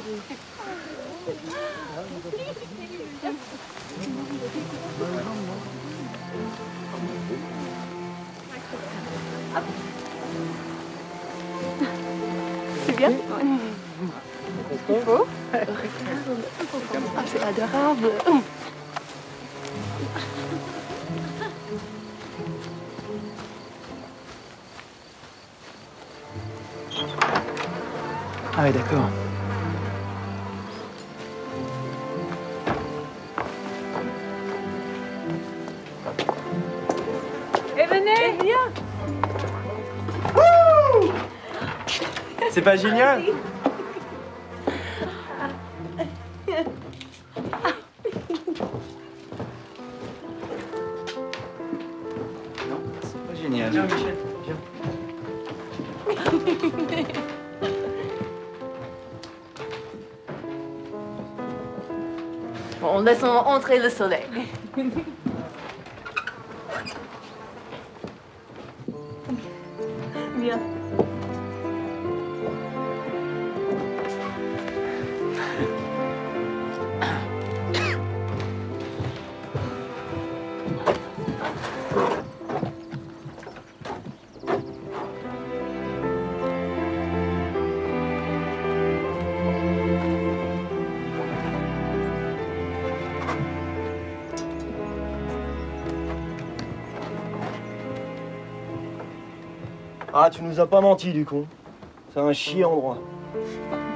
C'est bien? Il faut. Ah, c'est adorable. Ah oui, d'accord. Et venez, viens. C'est pas génial? Non, c'est pas génial. Viens, Michel, viens. Bon, laissons entrer le soleil. Viens. Ah, tu nous as pas menti, du con. C'est un chier endroit.